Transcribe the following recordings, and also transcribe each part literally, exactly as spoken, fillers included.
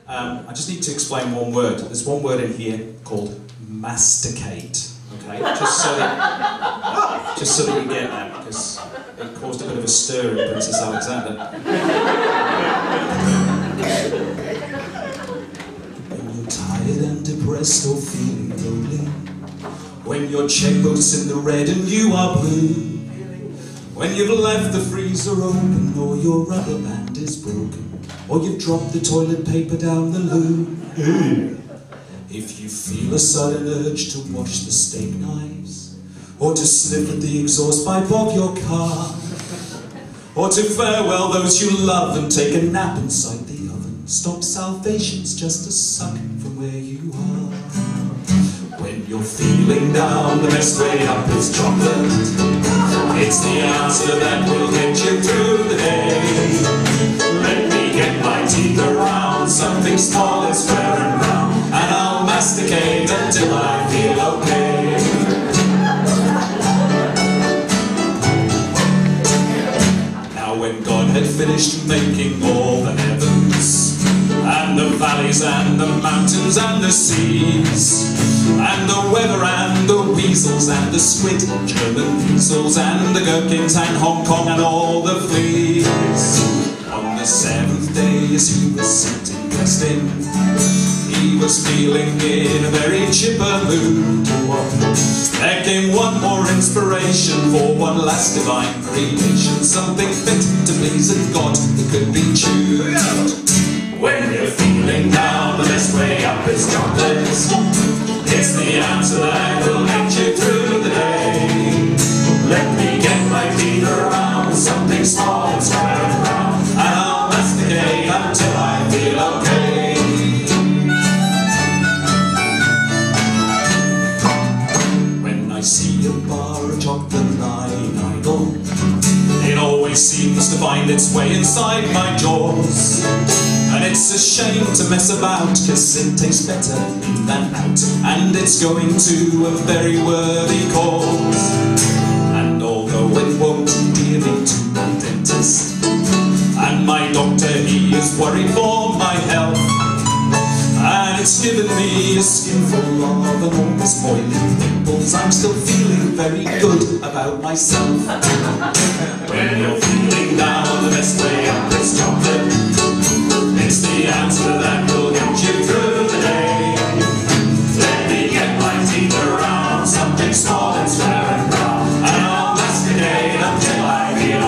Um, I just need to explain one word. There's one word in here called masticate. Okay, just so that, just so that you get that, because it caused a bit of a stir in Princess Alexander. When you're tired and depressed or feeling lonely, when your checkbook's in the red and you are blue, when you've left the freezer open or your rubber band is broken, or you've dropped the toilet paper down the loo. If you feel a sudden urge to wash the steak knives, or to sniff at the exhaust pipe of your car, or to farewell those you love and take a nap inside the oven, stop, salvation's just a suck from where you are. When you're feeling down, the best way up is chocolate. It's the answer that will get you through the day. Let me get my teeth around something small and square and round, and I'll masticate until I feel okay. Now when God had finished making all the heavens, and the valleys and the mountains and the seas, and the weather and the weasels and the squid, German measles and the gherkins and Hong Kong and all the fleas, on the seventh day as he was sitting resting, he was feeling in a very chipper mood. There came one more inspiration for one last divine creation, something fit to please a God that could be chewed. When you're feeling down, the best way up is chocolate. It's the answer that will get you through the day. Let me get my feet around something small and square and round, and I'll masticate until I feel okay. When I see a bar of chocolate lying idle, it always seems to find its way inside my jaws. And it's a shame to mess about, cause it tastes better in than out, and it's going to a very worthy cause. And although it won't endear me to my dentist, and my doctor, he is worried for my health, and it's given me a skinful of enormous boiling pimples, I'm still feeling very good about myself. When you're feeling down, the best way up is chocolate. It's the answer that will get you through the day. Let me get my teeth around something small and square and round, and I'll masticate until I feel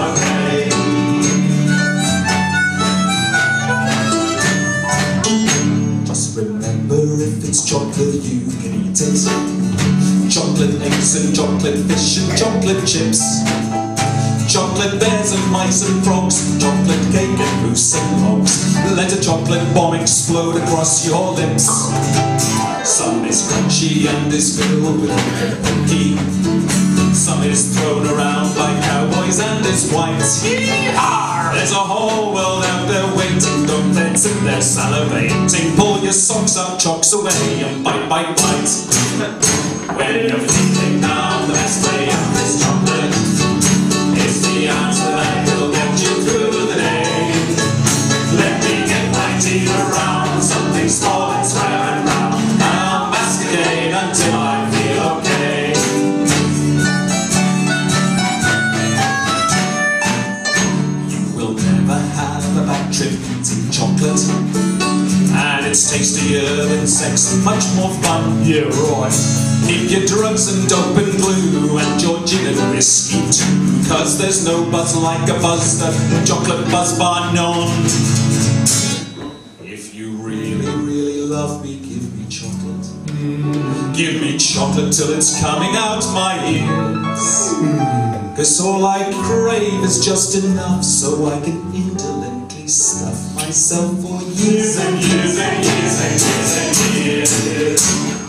okay. Just remember, if it's chocolate you can eat it. Chocolate eggs and chocolate fish and chocolate chips, chocolate bears and mice and frogs, chocolate cake and moose and logs. Let a chocolate bomb explode across your lips. Some is crunchy and is filled with cookie. Some is thrown around by cowboys and is white. Yee-haw! There's a whole world out there waiting. Don't let sit there salivating. Pull your socks up, chocks away, and bite, bite, bite. When you're feeling down, the best way up is chocolate. It's the answer that will get you through the day. Let me get my teeth around something small and square and round, and I'll masticate until I feel okay. You will never have a bad trip eating chocolate, and it's tastier than sex and much more fun. Yeah, right. Keep your drugs and dope and glue, and your gin and whiskey too, cause there's no buzz like a buzz, the chocolate buzz bar known. If you really, really love me, give me chocolate. Mm. Give me chocolate till it's coming out my ears. Mm. Cause all I crave is just enough so I can indolently stuff myself for years and years and years and years and years.